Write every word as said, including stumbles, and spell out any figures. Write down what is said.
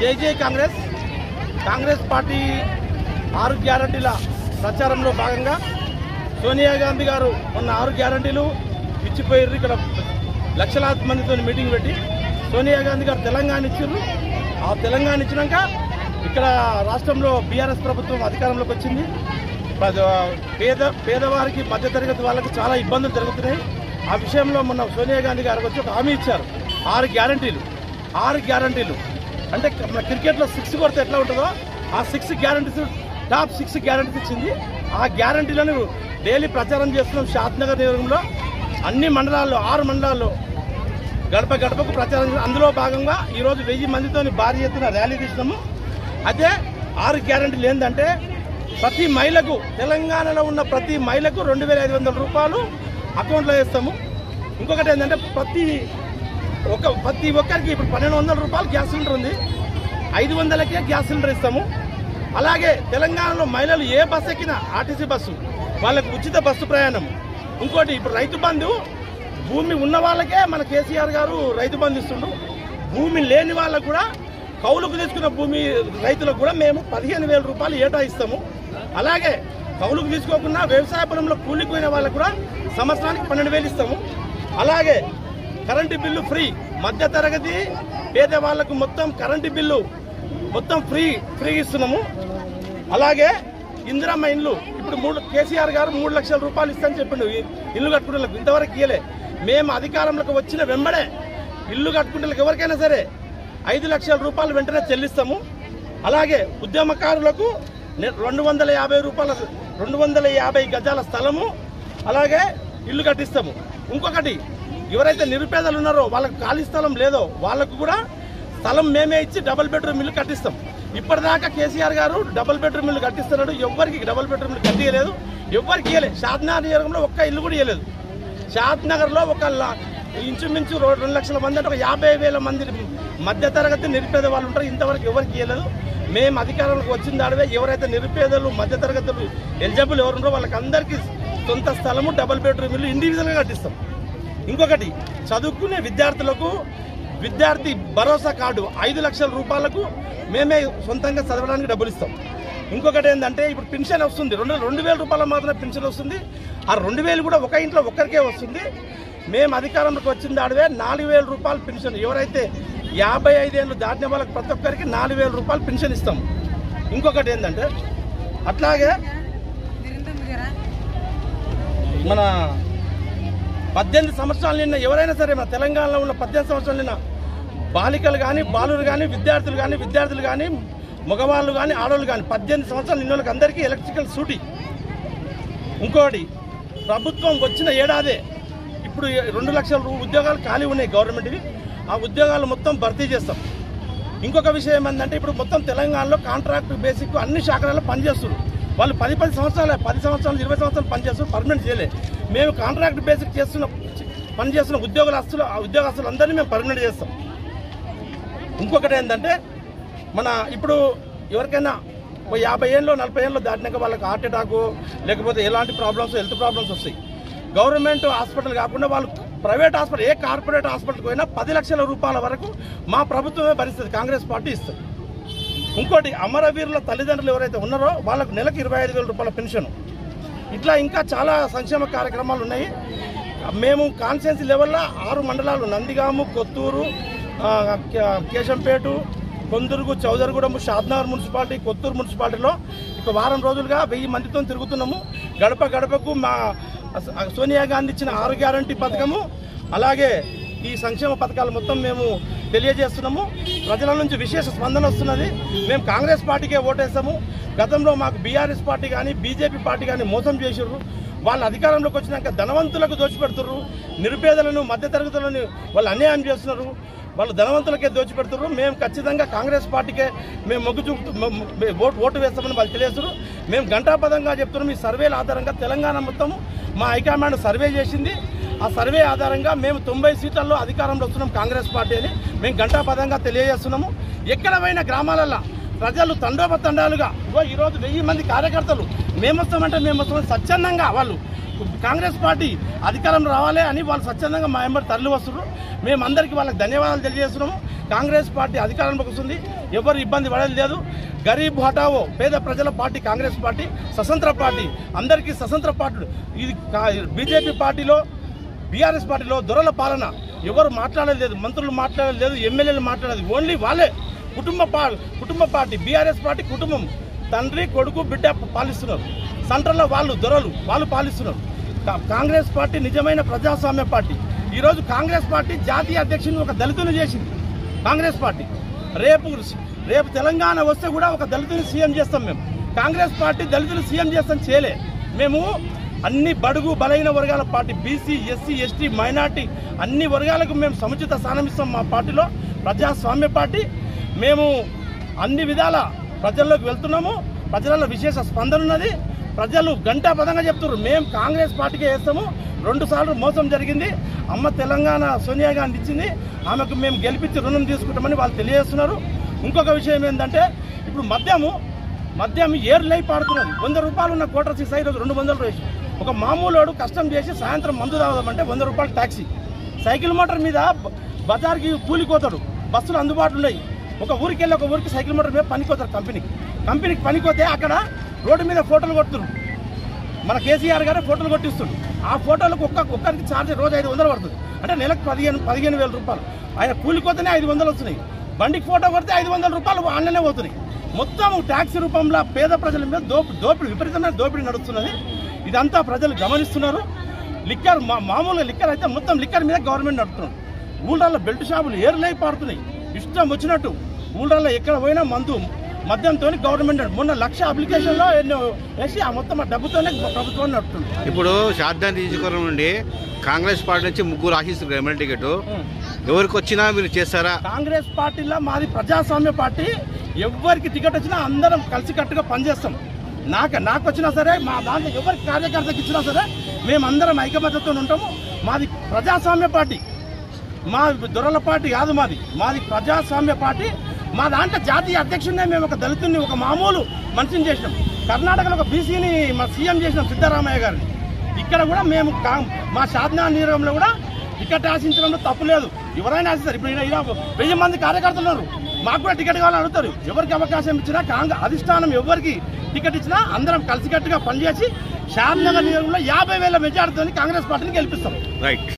జై జై కాంగ్రెస్ కాంగ్రెస్ పార్టీ ఆరు గ్యారంటీల ప్రచారంలో భాగంగా సోనియా గాంధీ గారు మొన్న ఆరు గ్యారంటీలు ఇచ్చిపోయారు. ఇక్కడ లక్షలాది మందితో మీటింగ్ పెట్టి సోనియా గాంధీ గారు తెలంగాణ ఇచ్చారు. ఆ తెలంగాణ ఇచ్చినాక ఇక్కడ రాష్ట్రంలో బీఆర్ఎస్ ప్రభుత్వం అధికారంలోకి వచ్చింది. పేద పేదవారికి మధ్యతరగతి వాళ్ళకి చాలా ఇబ్బందులు జరుగుతున్నాయి. ఆ విషయంలో మొన్న సోనియా గాంధీ గారికి వచ్చి ఒక హామీ ఇచ్చారు. ఆరు గ్యారంటీలు ఆరు గ్యారంటీలు అంటే మన క్రికెట్లో సిక్స్ కొడితే ఎట్లా ఉంటుందో ఆ six guarantees top six guarantees ఇచ్చింది. ఆ గ్యారంటీలను డైలీ ప్రచారం చేస్తున్నాం. షాద్నగర్ నియోజకవర్గంలో అన్ని మండలాల్లో ఆరు మండలాల్లో గడప గడపకు ప్రచారం. అందులో భాగంగా ఈరోజు వెయ్యి మందితో భారీ ఎత్తున ర్యాలీ తీసినాము. అదే ఆరు గ్యారంటీలు ఏంటంటే ప్రతి మహిళకు తెలంగాణలో ఉన్న ప్రతి మహిళకు రెండు వేల ఐదు వందల రూపాయలు అకౌంట్లో వేస్తాము. ఇంకొకటి ఏంటంటే ప్రతి ఒక ప్రతి ఒక్కరికి ఇప్పుడు పన్నెండు వందల రూపాయలు గ్యాస్ సిలిండర్ ఉంది. ఐదు వందలకే గ్యాస్ సిలిండర్ ఇస్తాము. అలాగే తెలంగాణలో మహిళలు ఏ బస్సు ఎక్కినా ఆర్టీసీ బస్సు వాళ్ళకు ఉచిత బస్సు ప్రయాణం. ఇంకోటి ఇప్పుడు రైతు బంధు భూమి ఉన్న వాళ్ళకే మన కేసీఆర్ గారు రైతు బంధు ఇస్తుండ్రు. భూమి లేని వాళ్ళకు కూడా కౌలుకు తీసుకున్న భూమి రైతులకు కూడా మేము పదిహేను వేల రూపాయలు ఏటా ఇస్తాము. అలాగే కౌలుకు తీసుకోకుండా వ్యవసాయ పొలంలో కూలిపోయిన వాళ్ళకు కూడా సంవత్సరానికి పన్నెండు వేలు ఇస్తాము. అలాగే కరెంటు బిల్లు ఫ్రీ, మధ్య తరగతి పేదవాళ్లకు మొత్తం కరెంటు బిల్లు మొత్తం ఫ్రీ ఫ్రీ ఇస్తున్నాము. అలాగే ఇందిరమ్మ ఇండ్లు ఇప్పుడు మూడు కేసీఆర్ గారు మూడు లక్షల రూపాయలు ఇస్తామని చెప్పిండు ఇల్లు కట్టుకునే ఇంతవరకు ఇయ్యలే. మేము అధికారంలోకి వచ్చిన వెంబడే ఇల్లు కట్టుకునే ఎవరికైనా సరే ఐదు లక్షల రూపాయలు వెంటనే చెల్లిస్తాము. అలాగే ఉద్యమకారులకు రెండు వందల యాభై రూపాయల రెండు వందల యాభై గజాల స్థలము అలాగే ఇల్లు కట్టిస్తాము. ఇంకొకటి ఎవరైతే నిరుపేదలు ఉన్నారో వాళ్ళకి ఖాళీ స్థలం లేదో వాళ్ళకు కూడా స్థలం మేమే ఇచ్చి డబుల్ బెడ్రూమ్ ఇల్లు కట్టిస్తాం. ఇప్పటిదాకా కేసీఆర్ గారు డబుల్ బెడ్రూమ్ ఇల్లు కట్టిస్తున్నాడు. ఎవరికి డబుల్ బెడ్రూమ్ ఇల్లు కట్టియలేదు, ఎవరికి ఇవ్వలేదు. షాద్నగర్ నియోజకవర్గంలో ఒక్క ఇల్లు కూడా ఇవ్వలేదు. షాద్నగర్లో ఒక ఇంచుమించు రెండు లక్షల మంది అంటే ఒక యాభై వేల మంది మధ్యతరగతి నిరుపేద వాళ్ళు ఉంటారు. ఇంతవరకు ఎవరికి ఇవ్వలేదు. మేము అధికారంలోకి వచ్చిన దాడివే ఎవరైతే నిరుపేదలు మధ్యతరగతులు ఎలిజిబుల్ ఎవరు ఉన్నారో వాళ్ళకి అందరికీ సొంత స్థలము డబుల్ బెడ్రూమ్ ఇల్లు ఇండివిజువల్గా కట్టిస్తాం. ఇంకొకటి చదువుకునే విద్యార్థులకు విద్యార్థి భరోసా కార్డు ఐదు లక్షల రూపాయలకు మేమే సొంతంగా చదవడానికి డబ్బులు ఇస్తాం. ఇంకొకటి ఏంటంటే ఇప్పుడు పెన్షన్ వస్తుంది రెండు రెండు వేల రూపాయల మాత్రమే పెన్షన్ వస్తుంది. ఆ రెండు వేలు కూడా ఒక ఇంట్లో ఒక్కరికే వస్తుంది. మేము అధికారంలోకి వచ్చిన దాడివే నాలుగు వేల రూపాయలు పెన్షన్ ఎవరైతే యాభై ఐదేళ్ళు దాటిన వాళ్ళకి ప్రతి ఒక్కరికి నాలుగు వేల రూపాయలు పెన్షన్ ఇస్తాం. ఇంకొకటి ఏంటంటే అట్లాగే మన పద్దెనిమిది సంవత్సరాలు నిన్న ఎవరైనా సరే మన తెలంగాణలో ఉన్న పద్దెనిమిది సంవత్సరాలు నిన్న బాలికలు కానీ బాలురు కానీ విద్యార్థులు కానీ విద్యార్థులు కానీ మగవాళ్ళు కానీ ఆడవాళ్ళు కానీ పద్దెనిమిది సంవత్సరాలు నిన్న వాళ్ళకి అందరికీ ఎలక్ట్రికల్ సూటి. ఇంకోటి ప్రభుత్వం వచ్చిన ఏడాదే ఇప్పుడు రెండు లక్షల ఉద్యోగాలు ఖాళీ ఉన్నాయి గవర్నమెంట్వి. ఆ ఉద్యోగాలు మొత్తం భర్తీ చేస్తాం. ఇంకొక విషయం ఏంటంటే ఇప్పుడు మొత్తం తెలంగాణలో కాంట్రాక్ట్ బేసిక్ అన్ని శాఖలలో పనిచేస్తున్నారు. వాళ్ళు పది పది సంవత్సరాలు పది సంవత్సరాలు ఇరవై సంవత్సరాలు పనిచేస్తారు, పర్మనెంట్ చేయలే. మేము కాంట్రాక్ట్ బేసిక్ చేస్తున్న పనిచేస్తున్న ఉద్యోగస్తులు ఆ ఉద్యోగస్తులు అందరినీ మేము పర్మనెంట్ చేస్తాం. ఇంకొకటి ఏంటంటే మన ఇప్పుడు ఎవరికైనా ఓ యాభై ఏళ్ళు నలభై ఏళ్ళు దాటినాక వాళ్ళకి హార్ట్ అటాక్ లేకపోతే ఎలాంటి ప్రాబ్లమ్స్ హెల్త్ ప్రాబ్లమ్స్ వస్తాయి. గవర్నమెంట్ హాస్పిటల్ కాకుండా వాళ్ళు ప్రైవేట్ హాస్పిటల్ ఏ కార్పొరేట్ హాస్పిటల్కి పోయినా పది లక్షల రూపాయల వరకు మా ప్రభుత్వమే భరిస్తుంది, కాంగ్రెస్ పార్టీ ఇస్తుంది. ఇంకోటి అమరవీరుల తల్లిదండ్రులు ఎవరైతే ఉన్నారో వాళ్ళకు నెలకు ఇరవై ఐదు వేల రూపాయల పెన్షన్. ఇట్లా ఇంకా చాలా సంక్షేమ కార్యక్రమాలు ఉన్నాయి. మేము కాన్స్టిట్యున్సీ లెవెల్లో ఆరు మండలాలు నందిగాము, కొత్తూరు, కేశంపేట, కొందుర్గు, చౌదరిగూడెం, షాద్నగర్ మున్సిపాలిటీ, కొత్తూరు మున్సిపాలిటీలో ఇక వారం రోజులుగా వెయ్యి మందితో తిరుగుతున్నాము. గడప గడపకు మా సోనియా గాంధీ ఇచ్చిన ఆరు గ్యారంటీ పథకము అలాగే ఈ సంక్షేమ పథకాలు మొత్తం మేము తెలియజేస్తున్నాము. ప్రజల నుంచి విశేష స్పందన వస్తున్నది. మేము కాంగ్రెస్ పార్టీకే ఓటేస్తాము. గతంలో మాకు బీఆర్ఎస్ పార్టీ కానీ బీజేపీ పార్టీ కానీ మోసం చేసారు. వాళ్ళు అధికారంలోకి వచ్చినాక ధనవంతులకు దోచిపెడుతున్నారు, నిరుపేదలను మధ్యతరగతులను వాళ్ళు అన్యాయం చేస్తున్నారు, వాళ్ళు ధనవంతులకే దోచిపెడుతున్నారు. మేము ఖచ్చితంగా కాంగ్రెస్ పార్టీకే మేము మొగ్గు చూపుతూ ఓటు ఓటు వేస్తామని వాళ్ళు తెలియజేస్తారు. మేము గంటాపదంగా చెప్తున్నాం. ఈ సర్వేల ఆధారంగా తెలంగాణ మొత్తం మా హైకమాండ్ సర్వే చేసింది. ఆ సర్వే ఆధారంగా మేము తొంభై సీట్లలో అధికారంలో వస్తున్నాం కాంగ్రెస్ పార్టీ అని మేము గంటాపదంగా తెలియజేస్తున్నాము. ఎక్కడ పోయిన గ్రామాలలో ప్రజలు తండోపతండాలుగా ఈరోజు వెయ్యి మంది కార్యకర్తలు మేము వస్తామంటే మేము వస్తామని స్వచ్ఛందంగా వాళ్ళు కాంగ్రెస్ పార్టీ అధికారం రావాలి అని వాళ్ళు స్వచ్ఛందంగా మా ఎంబడి తరలి వస్తున్నారు. మేమందరికీ వాళ్ళకి ధన్యవాదాలు తెలియజేస్తున్నాము. కాంగ్రెస్ పార్టీ అధికారంలోకి వస్తుంది, ఎవరు ఇబ్బంది పడేది లేదు. గరీబ్ హటావో పేద ప్రజల పార్టీ కాంగ్రెస్ పార్టీ, స్వతంత్ర పార్టీ, అందరికీ స్వతంత్ర పార్టీ. ఇది బీజేపీ పార్టీలో బీఆర్ఎస్ పార్టీలో దొరల పాలన, ఎవరు మాట్లాడేది లేదు, మంత్రులు మాట్లాడేది లేదు, ఎమ్మెల్యేలు మాట్లాడేది, ఓన్లీ వాళ్ళే కుటుంబ కుటుంబ పార్టీ. బీఆర్ఎస్ పార్టీ కుటుంబం, తండ్రి కొడుకు బిడ్డ పాలిస్తున్నారు. సెంట్రల్లో వాళ్ళు దొరలు వాళ్ళు పాలిస్తున్నారు. కాంగ్రెస్ పార్టీ నిజమైన ప్రజాస్వామ్య పార్టీ. ఈరోజు కాంగ్రెస్ పార్టీ జాతీయ అధ్యక్షుని ఒక దళితుని చేసింది కాంగ్రెస్ పార్టీ. రేపు రేపు తెలంగాణ వస్తే కూడా ఒక దళితుని సీఎం చేస్తాం మేము. కాంగ్రెస్ పార్టీ దళితుని సీఎం చేస్తాం చేయలే. మేము అన్ని బడుగు బలైన వర్గాల party, BC SC ST minority అన్ని వర్గాలకు మేము సముచిత స్థానం ఇస్తాం. మా పార్టీలో ప్రజాస్వామ్య పార్టీ. మేము అన్ని విధాల ప్రజల్లోకి వెళ్తున్నాము. ప్రజలలో విశేష స్పందన ఉన్నది. ప్రజలు గంటాపదంగా చెప్తున్నారు మేము కాంగ్రెస్ పార్టీకే వేస్తాము. రెండు సార్లు మోసం జరిగింది. అమ్మ తెలంగాణ సోనియా గాంధీ ఇచ్చింది, ఆమెకు మేము గెలిపించి రుణం తీసుకుంటామని వాళ్ళు తెలియజేస్తున్నారు. ఇంకొక విషయం ఏంటంటే ఇప్పుడు మద్యము మద్యం ఏర్ లై పాడుతున్నది. వంద రూపాయలు ఉన్న కోటర్ సీసా ఈరోజు రెండు వందల రూపాయలు. ఒక మామూలు కష్టం చేసి సాయంత్రం మందు తాగదామంటే వంద రూపాయలు ట్యాక్సీ. సైకిల్ మోటార్ మీద బజార్కి కూలిపోతాడు. బస్సులు అందుబాటులో ఉన్నాయి. ఒక ఊరికి వెళ్ళి ఒక ఊరికి సైకిల్ మోటార్ మీద పనికోతారు. కంపెనీకి కంపెనీకి పనికోతే అక్కడ రోడ్డు మీద ఫోటోలు కొడుతున్నారు. మన కేసీఆర్ గారే ఫోటోలు కొట్టిస్తున్నారు. ఆ ఫోటోలకు ఒక్క ఒక్కరికి ఛార్జ్ రోజు ఐదు వందలు పడుతుంది. అంటే నెలకు పదిహేను పదిహేను వేల రూపాయలు. ఆయన కూలికోతేనే ఐదు వందలు వస్తున్నాయి. బండికి ఫోటో కొడితే ఐదు వందల రూపాయలు ఆన్లైనే పోతున్నాయి. మొత్తం ట్యాక్సీ రూపంలో పేద ప్రజల మీద దోపి దోపిడీ విపరీతమైన దోపిడీ నడుస్తున్నది. ఇదంతా ప్రజలు గమనిస్తున్నారు. లిక్కర్ మా మామూలుగా లిక్కర్ అయితే మొత్తం లిక్కర్ మీద గవర్నమెంట్ నడుపుతున్నారు. ఊళ్ళల్లో బెల్ట్ షాపులు ఏర్లై పాడుతున్నాయి. ఇష్టం వచ్చినట్టు ఊళ్ళల్లో ఎక్కడ పోయినా మందు మద్యంతో గవర్నమెంట్ మొన్న లక్ష అప్లికేషన్లో ఎన్నో వేసి ఆ మొత్తం ఆ డబ్బుతోనే ప్రభుత్వం నడుపుతుంది. ఇప్పుడు షార్దాన్ నియోజకవర్గం నుండి కాంగ్రెస్ పార్టీ నుంచి ముగ్గురు ఆశిస్తున్నారు ఎమ్మెల్యే టికెట్. ఎవరికి వచ్చినా మీరు చేస్తారా? కాంగ్రెస్ పార్టీలో మాది ప్రజాస్వామ్య పార్టీ. ఎవరికి టికెట్ వచ్చినా అందరం కలిసికట్టుగా పనిచేస్తాం. నాకు నాకు వచ్చినా సరే, మా దాంట్లో ఎవరికి కార్యకర్తకి ఇచ్చినా సరే మేమందరం ఐకమత్యంతో ఉంటాము. మాది ప్రజాస్వామ్య పార్టీ. మా దొరల పార్టీ కాదు మాది. మాది ప్రజాస్వామ్య పార్టీ. మా దాంట్లో జాతీయ అధ్యక్షుడినే మేము ఒక దళితుడిని ఒక మామూలు మనిషిని చేసినాం. కర్ణాటకలో ఒక బీసీని మా సీఎం చేసినాం సిద్ధరామయ్య గారిని. ఇక్కడ కూడా మేము మా సాధనా నియోజకంలో కూడా టికెట్ ఆశించడంలో తప్పు లేదు. ఎవరైనా ఆశిస్తారు. ఇప్పుడు ఇలా వెయ్యి మంది కార్యకర్తలు ఉన్నారు. మాకు కూడా టికెట్ కావాలని అడుగుతారు. ఎవరికి అవకాశం ఇచ్చినా కాంగ్రెస్ అధిష్టానం ఎవరికి టికెట్ ఇచ్చినా అందరం కలిసికట్టుగా పనిచేసి శాంతినగర్ నియోజకంలో యాభై వేల మెజార్టీతో కాంగ్రెస్ పార్టీని గెలిపిస్తాం. రైట్.